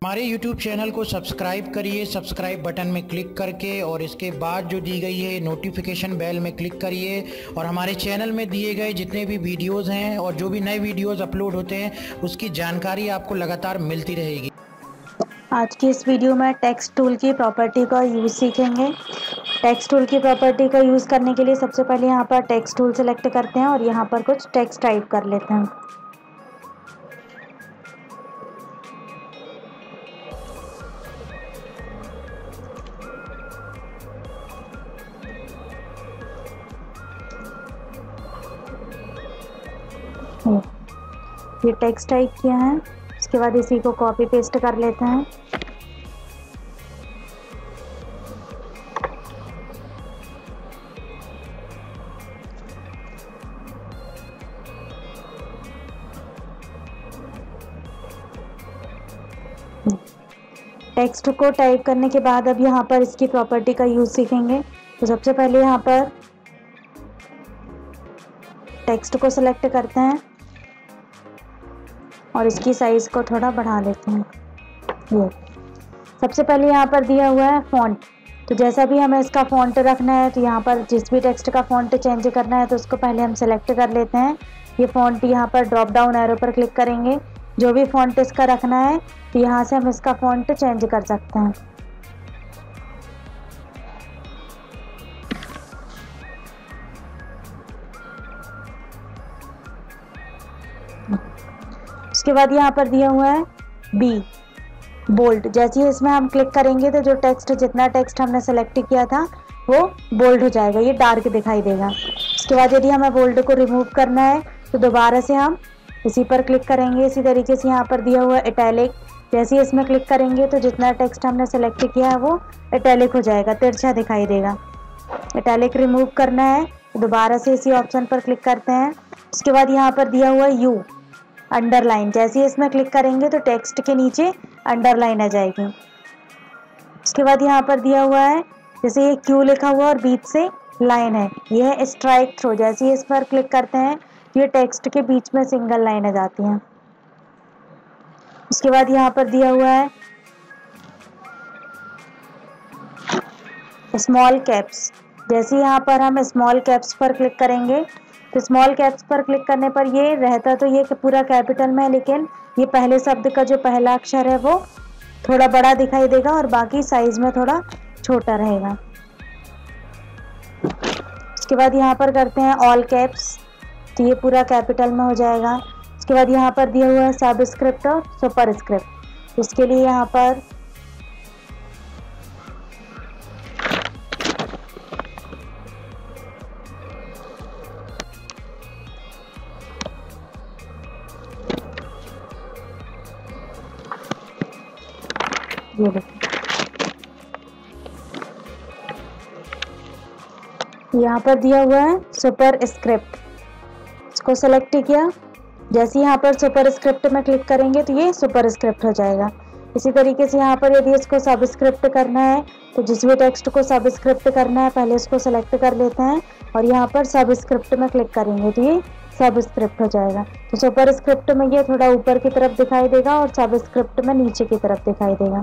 हमारे YouTube channel को subscribe करिए, सब्सक्राइब बटन में क्लिक करके, और इसके बाद जो दी गई है नोटिफिकेशन बेल में क्लिक करिए। और हमारे चैनल में दिए गए जितने भी वीडियोस हैं और जो भी नए वीडियोस अपलोड होते हैं उसकी जानकारी आपको लगातार मिलती रहेगी। आज की इस वीडियो में टेक्स्ट टूल की प्रॉपर्टी का यूज़ सीखेंगे। टेक्स्ट टूल की प्रॉपर्टी का यूज़ करने के लिए सबसे पहले यहाँ पर टेक्स्ट टूल सेलेक्ट करते हैं और यहाँ पर कुछ टेक्स्ट टाइप कर लेते हैं। ये टेक्स्ट टाइप किया है, उसके बाद इसी को कॉपी पेस्ट कर लेते हैं। टेक्स्ट को टाइप करने के बाद अब यहाँ पर इसकी प्रॉपर्टी का यूज़ सीखेंगे। तो सबसे पहले यहाँ पर टेक्स्ट को सिलेक्ट करते हैं और इसकी साइज़ को थोड़ा बढ़ा लेते हैं। ये सबसे पहले यहाँ पर दिया हुआ है फ़ॉन्ट। तो जैसा भी हमें इसका फ़ॉन्ट रखना है, तो यहाँ पर जिस भी टेक्स्ट का फ़ॉन्ट चेंज करना है तो उसको पहले हम सेलेक्ट कर लेते हैं। ये फ़ॉन्ट यहाँ पर ड्रॉप डाउन एरो पर क्लिक करेंगे, जो भी फ़ॉन्ट इसका रखना है तो यहाँ से हम इसका फ़ॉन्ट चेंज कर सकते हैं। उसके बाद यहाँ पर दिया हुआ है बी बोल्ड। जैसे ही इसमें हम क्लिक करेंगे तो जो टेक्स्ट जितना टेक्स्ट हमने सेलेक्ट किया था वो बोल्ड हो जाएगा, ये डार्क दिखाई देगा। उसके बाद यदि हमें बोल्ड को रिमूव करना है तो दोबारा से हम इसी पर क्लिक करेंगे। इसी तरीके से यहाँ पर दिया हुआ है इटैलिक। जैसे ही इसमें क्लिक करेंगे तो जितना टेक्स्ट हमने सेलेक्ट किया है वो इटैलिक हो जाएगा, तिरछा दिखाई देगा। इटैलिक रिमूव करना है तो दोबारा से इसी ऑप्शन पर क्लिक करते हैं। उसके बाद यहाँ पर दिया हुआ है यू अंडरलाइन। जैसे ही इसमें क्लिक करेंगे तो टेक्स्ट के नीचे अंडरलाइन आ जाएगी। उसके बाद यहाँ पर दिया हुआ है, जैसे ये क्यू लिखा हुआ और बीच से लाइन है, ये है स्ट्राइक थ्रू। जैसे ही इस पर क्लिक करते हैं ये टेक्स्ट के बीच में सिंगल लाइन आ जाती हैं। उसके बाद यहाँ पर दिया हुआ है स्मॉल कैप्स। जैसे यहाँ पर हम स्मॉल कैप्स पर क्लिक करेंगे तो स्मॉल कैप्स पर क्लिक करने पर ये रहता तो ये पूरा कैपिटल में है, लेकिन ये पहले शब्द का जो पहला अक्षर है वो थोड़ा बड़ा दिखाई देगा और बाकी साइज में थोड़ा छोटा रहेगा। उसके बाद यहाँ पर करते हैं ऑल कैप्स, तो ये पूरा कैपिटल में हो जाएगा। उसके बाद यहाँ पर दिया हुआ है सबस्क्रिप्ट और सुपरस्क्रिप्ट। इसके लिए यहाँ पर ये देखिए यहाँ पर दिया हुआ है सुपर स्क्रिप्ट। इसको सेलेक्ट किया, जैसे यहाँ पर सुपर स्क्रिप्ट में क्लिक करेंगे तो ये सुपर स्क्रिप्ट हो जाएगा। इसी तरीके से यहाँ पर यदि इसको सबस्क्रिप्ट करना है तो जिस भी टेक्स्ट को सबस्क्रिप्ट करना है पहले इसको सेलेक्ट कर लेते हैं और यहाँ पर सबस्क्रिप्ट में क्लिक करेंगे तो ये सबस्क्रिप्ट हो जाएगा। तो सुपर स्क्रिप्ट में ये थोड़ा ऊपर की तरफ दिखाई देगा और सबस्क्रिप्ट में नीचे की तरफ दिखाई देगा।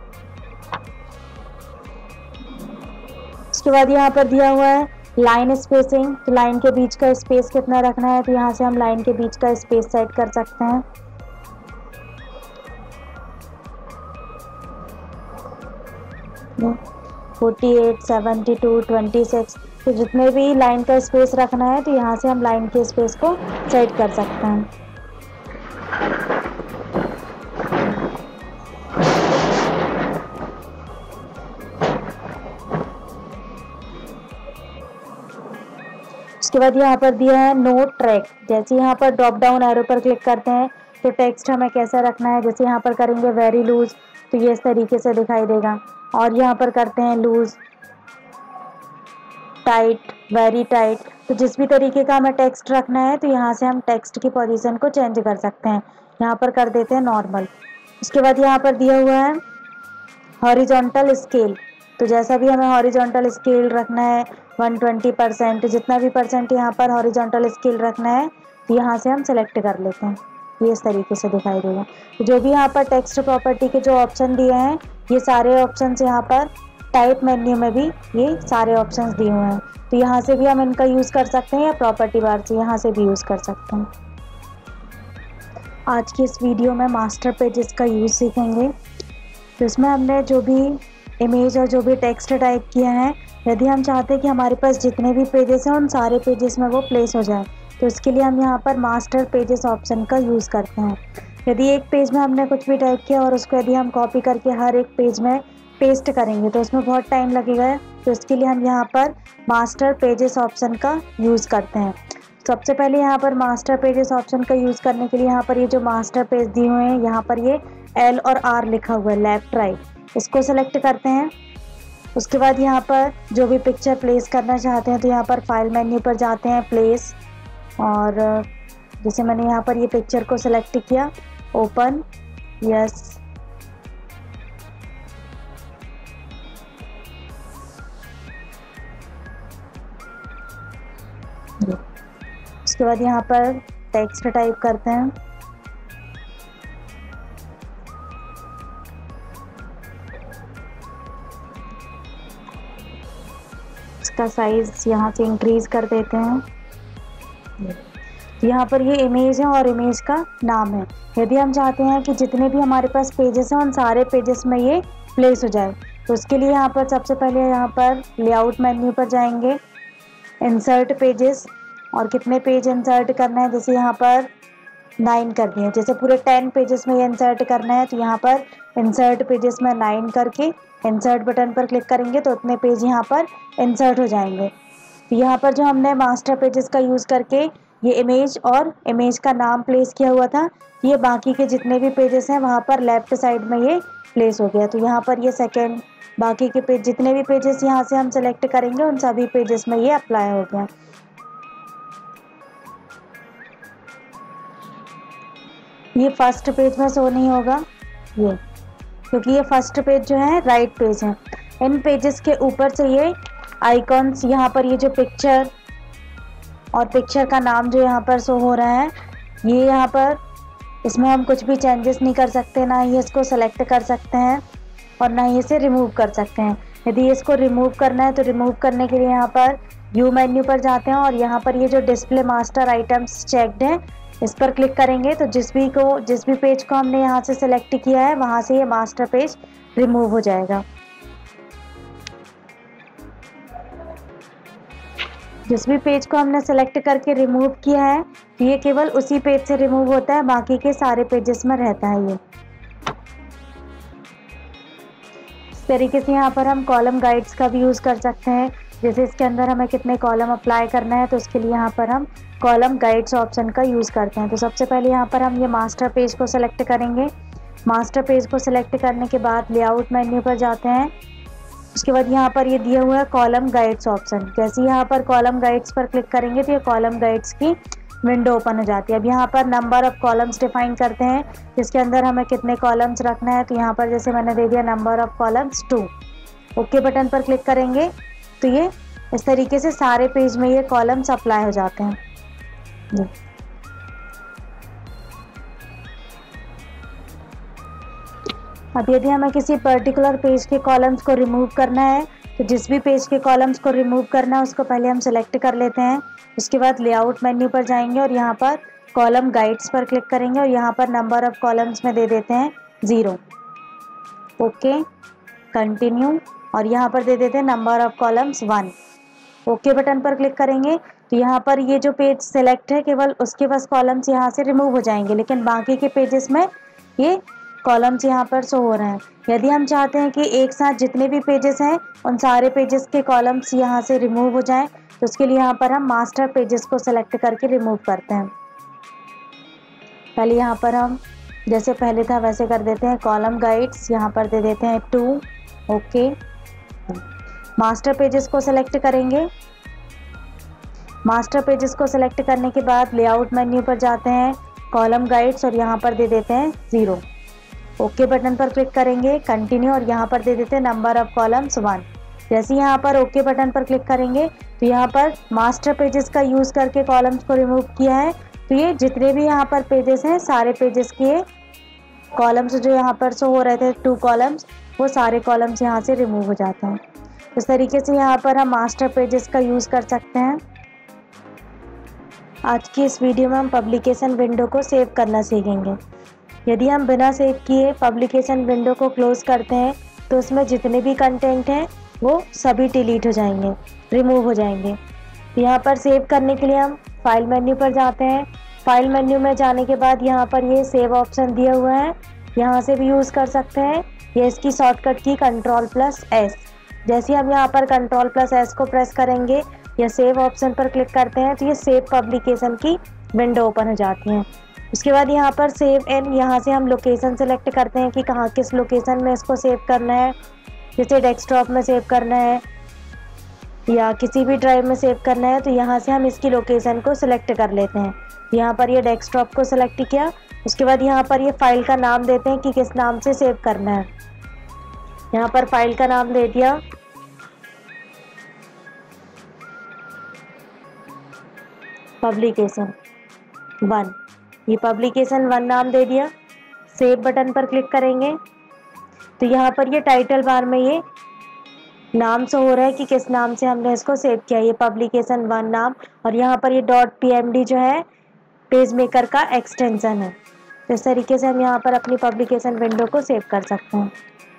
उसके बाद यहाँ पर दिया हुआ है लाइन स्पेसिंग। तो लाइन के बीच का स्पेस कितना रखना है, तो यहाँ से हम लाइन के बीच का स्पेस सेट कर सकते हैं। No. 48, 72, 26, तो जितने भी लाइन का स्पेस रखना है तो यहाँ से हम लाइन के स्पेस को सेट कर सकते हैं। उसके बाद यहाँ पर दिया है नो ट्रैक। जैसे यहाँ पर ड्रॉप डाउन एरो पर क्लिक करते हैं तो टेक्स्ट हमें कैसा रखना है, जैसे यहाँ पर करेंगे वेरी लूज तो ये इस तरीके से दिखाई देगा, और यहाँ पर करते हैं लूज, टाइट, वेरी टाइट। तो जिस भी तरीके का हमें टेक्स्ट रखना है तो यहाँ से हम टेक्स्ट की पोजीशन को चेंज कर सकते हैं। यहाँ पर कर देते हैं नॉर्मल। उसके बाद यहाँ पर दिया हुआ है हॉरिजॉन्टल स्केल। तो जैसा भी हमें हॉरिजॉन्टल स्केल रखना है 120%, जितना भी परसेंट यहाँ पर हॉरिजॉन्टल स्केल रखना है तो यहाँ से हम सेलेक्ट कर लेते हैं। ये इस तरीके से दिखाई देगा। तो जो भी यहाँ पर टेक्स्ट प्रॉपर्टी के जो ऑप्शन दिए हैं, ये सारे ऑप्शंस यहाँ पर टाइप मेन्यू में भी ये सारे ऑप्शंस दिए हुए हैं। तो यहाँ से भी हम इनका यूज़ कर सकते हैं या प्रॉपर्टी बार से यहाँ से भी यूज़ कर सकते हैं। आज की इस वीडियो में मास्टर पेजेस का यूज़ सीखेंगे। तो इसमें हमने जो भी इमेज और जो भी टेक्स्ट टाइप किया है, यदि हम चाहते हैं कि हमारे पास जितने भी पेजेस हैं उन सारे पेजेस में वो प्लेस हो जाए, तो इसके लिए हम यहाँ पर मास्टर पेजेस ऑप्शन का यूज़ करते हैं। यदि एक पेज में हमने कुछ भी टाइप किया और उसको यदि हम कॉपी करके हर एक पेज में पेस्ट करेंगे तो उसमें बहुत टाइम लगेगा। तो इसके लिए हम यहाँ पर मास्टर पेजेस ऑप्शन का यूज़ करते हैं। सबसे पहले यहाँ पर मास्टर पेजेस ऑप्शन का यूज़ करने के लिए यहाँ पर ये जो मास्टर पेज दिए हुए हैं, यहाँ पर ये L और R लिखा हुआ है, लेफ़्ट राइट, इसको सेलेक्ट करते हैं। उसके बाद यहाँ पर जो भी पिक्चर प्लेस करना चाहते हैं तो यहाँ पर फाइल मेन्यू पर जाते हैं, प्लेस, और जैसे मैंने यहाँ पर ये पिक्चर को सेलेक्ट किया, ओपन, यस, उसके बाद यहाँ पर टेक्स्ट टाइप करते हैं। इसका साइज यहाँ से इंक्रीज कर देते हैं। यहाँ पर ये इमेज है और इमेज का नाम है। यदि हम चाहते हैं कि जितने भी हमारे पास पेजेस हैं उन सारे पेजेस में ये प्लेस हो जाए, तो उसके लिए यहाँ पर सबसे पहले यहाँ पर लेआउट मेन्यू पर जाएंगे, इंसर्ट पेजेस, और कितने पेज इंसर्ट करना है, जैसे यहाँ पर 9 कर दिए। जैसे पूरे 10 पेजेस में ये इंसर्ट करना है तो यहाँ पर इंसर्ट पेजेस में 9 करके इंसर्ट बटन पर क्लिक करेंगे तो उतने पेज यहाँ पर इंसर्ट हो जाएंगे। तो यहाँ पर जो हमने मास्टर पेजेस का यूज़ करके ये इमेज और इमेज का नाम प्लेस किया हुआ था, ये बाकी के जितने भी पेजेस हैं वहाँ पर लेफ्ट साइड में ये प्लेस हो गया। तो यहाँ पर ये सेकेंड, बाकी के पेज जितने भी पेजेस यहाँ से हम सेलेक्ट करेंगे उन सभी पेजेस में ये अप्लाई हो गया। ये फर्स्ट पेज में शो नहीं होगा ये, क्योंकि ये फर्स्ट पेज जो है राइट पेज है। इन पेजेस के ऊपर से ये आइकॉन्स, यहाँ पर ये जो पिक्चर और पिक्चर का नाम जो यहाँ पर शो हो रहा है, ये यहाँ पर इसमें हम कुछ भी चेंजेस नहीं कर सकते, ना ही इसको सेलेक्ट कर सकते हैं और ना ही इसे रिमूव कर सकते हैं। यदि इसको रिमूव करना है तो रिमूव करने के लिए यहाँ पर व्यू मेन्यू पर जाते हैं और यहाँ पर ये जो डिस्प्ले मास्टर आइटम्स चेक्ड है, इस पर क्लिक करेंगे तो जिस भी पेज को हमने यहाँ से सेलेक्ट किया है वहाँ से ये मास्टर पेज रिमूव हो जाएगा। जिस भी पेज को हमने सेलेक्ट करके रिमूव किया है तो ये केवल उसी पेज से रिमूव होता है, बाकी के सारे पेजेस में रहता है ये। इस तरीके से यहाँ पर हम कॉलम गाइड्स का भी यूज़ कर सकते हैं। जैसे इसके अंदर हमें कितने कॉलम अप्लाई करना है तो उसके लिए यहाँ पर हम कॉलम गाइड्स ऑप्शन का यूज़ करते हैं। तो सबसे पहले यहाँ पर हम ये मास्टर पेज को सेलेक्ट करेंगे। मास्टर पेज को सेलेक्ट करने के बाद लेआउट मेन्यू पर जाते हैं। उसके बाद यहाँ पर ये दिया हुआ है कॉलम गाइड्स ऑप्शन। जैसे यहाँ पर कॉलम गाइड्स पर क्लिक करेंगे तो ये कॉलम गाइड्स की विंडो ओपन हो जाती है। अब यहाँ पर नंबर ऑफ कॉलम्स डिफाइन करते हैं, जिसके अंदर हमें कितने कॉलम्स रखना है। तो यहाँ पर जैसे मैंने दे दिया number of columns 2। Okay button पर क्लिक करेंगे तो ये इस तरीके से सारे पेज में ये कॉलम्स अप्लाई हो जाते हैं। अब यदि हमें किसी पर्टिकुलर पेज के कॉलम्स को रिमूव करना है तो जिस भी पेज के कॉलम्स को रिमूव करना है उसको पहले हम सेलेक्ट कर लेते हैं। उसके बाद लेआउट मेन्यू पर जाएंगे और यहाँ पर कॉलम गाइड्स पर क्लिक करेंगे और यहाँ पर नंबर ऑफ कॉलम्स में दे देते हैं 0। ओके, कंटिन्यू, और यहाँ पर दे देते हैं number of columns 1। Okay button पर क्लिक करेंगे तो यहाँ पर ये जो पेज सेलेक्ट है केवल उसके बस कॉलम्स यहाँ से रिमूव हो जाएंगे, लेकिन बाकी के पेजेस में ये कॉलम्स यहाँ पर शो हो रहे हैं। यदि हम चाहते हैं कि एक साथ जितने भी पेजेस हैं उन सारे पेजेस के कॉलम्स यहाँ से रिमूव हो जाएं, तो उसके लिए यहाँ पर हम मास्टर पेजेस को सेलेक्ट करके रिमूव करते हैं। पहले यहाँ पर हम जैसे पहले था वैसे कर देते हैं, कॉलम गाइड्स यहाँ पर दे देते हैं 2। ओके, मास्टर पेजेस को सेलेक्ट करेंगे। मास्टर पेजेस को सेलेक्ट करने के बाद लेआउट मेन्यू पर जाते हैं, कॉलम गाइड्स, और यहाँ पर दे देते हैं 0। ओके बटन पर क्लिक करेंगे, कंटिन्यू, और यहाँ पर दे देते हैं नंबर ऑफ कॉलम्स 1। जैसे यहाँ पर ओके बटन पर क्लिक करेंगे तो यहाँ पर मास्टर पेजेस का यूज़ करके कॉलम्स को रिमूव किया है, तो ये जितने भी यहाँ पर पेजेस हैं, सारे पेजेस के कॉलम्स जो यहाँ पर शो हो रहे थे 2 कॉलम्स, वो सारे कॉलम्स यहाँ से रिमूव हो जाते हैं। इस तरीके से यहाँ पर हम मास्टर पेजेस का यूज़ कर सकते हैं। आज की इस वीडियो में हम पब्लिकेशन विंडो को सेव करना सीखेंगे। यदि हम बिना सेव किए पब्लिकेशन विंडो को क्लोज़ करते हैं तो उसमें जितने भी कंटेंट हैं वो सभी डिलीट हो जाएंगे, रिमूव हो जाएंगे। तो यहाँ पर सेव करने के लिए हम फाइल मेन्यू पर जाते हैं। फाइल मेन्यू में जाने के बाद यहाँ पर ये सेव ऑप्शन दिया हुआ है, यहाँ से भी यूज़ कर सकते हैं। ये इसकी शॉर्टकट की Ctrl+S। जैसे हम यहाँ पर Ctrl+S को प्रेस करेंगे या सेव ऑप्शन पर क्लिक करते हैं तो ये सेव पब्लिकेशन की विंडो ओपन हो जाती है। उसके बाद यहाँ पर सेव इन, यहाँ से हम लोकेशन सेलेक्ट करते हैं कि कहाँ किस लोकेशन में इसको सेव करना है। जैसे डेस्कटॉप में सेव करना है या किसी भी ड्राइव में सेव करना है, तो यहाँ से हम इसकी लोकेशन को सिलेक्ट कर लेते हैं। यहाँ पर ये डेस्कटॉप को सिलेक्ट किया, उसके बाद यहाँ पर ये फाइल का नाम देते हैं कि किस नाम से सेव करना है। यहाँ पर फाइल का नाम दे दिया, पब्लिकेशन 1। ये पब्लिकेशन 1 नाम दे दिया। सेव बटन पर क्लिक करेंगे तो यहाँ पर ये टाइटल बार में ये नाम शो हो रहा है कि किस नाम से हमने इसको सेव किया, ये पब्लिकेशन 1 नाम। और यहाँ पर ये .pmd जो है पेज मेकर का एक्सटेंशन है। तो इस तरीके से हम यहाँ पर अपनी पब्लिकेशन विंडो को सेव कर सकते हैं।